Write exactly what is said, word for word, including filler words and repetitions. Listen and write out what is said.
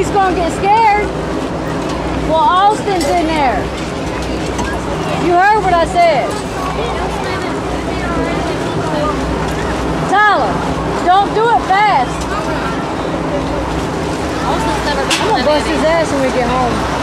he's gonna get scared. Well, Austin's in there. You heard what I said. Tyler, don't do it fast. I'm gonna bust his ass when we get home.